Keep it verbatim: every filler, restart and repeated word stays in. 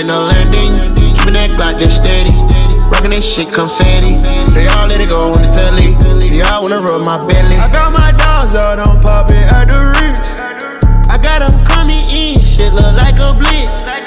like no landing. Keeping that Glock, they steady. Rockin' that shit confetti. They all let it go on the telly. They all wanna rub my belly. I got my dogs out, I'm poppin' at the reach. I got them coming in, shit look like a blitz.